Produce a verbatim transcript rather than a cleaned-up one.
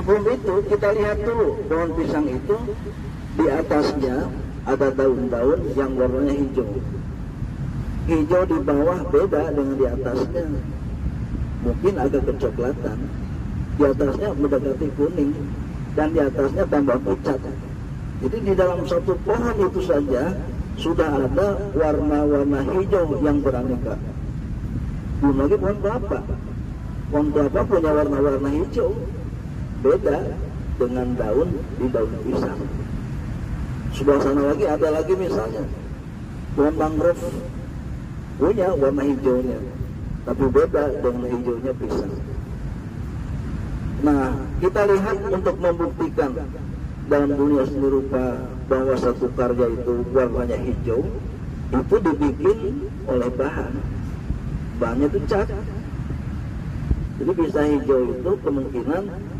sebelum itu kita lihat dulu pohon pisang itu di atasnya ada daun-daun yang warnanya hijau. Hijau di bawah beda dengan di atasnya, mungkin agak kecoklatan. Di atasnya mendekati kuning dan di atasnya tambah pucat. Jadi di dalam satu pohon itu saja sudah ada warna-warna hijau yang beraneka. Belum lagi pohon kelapa. Pohon kelapa punya warna-warna hijau, beda dengan daun di daun pisang. Sebelah sana lagi ada lagi misalnya pohon mangrove, punya warna hijaunya, tapi beda dengan hijaunya pisang. Nah, kita lihat untuk membuktikan dalam dunia seni rupa bahwa satu karya itu warnanya hijau, itu dibikin oleh bahan. Bahannya itu cat. Jadi bisa hijau itu kemungkinan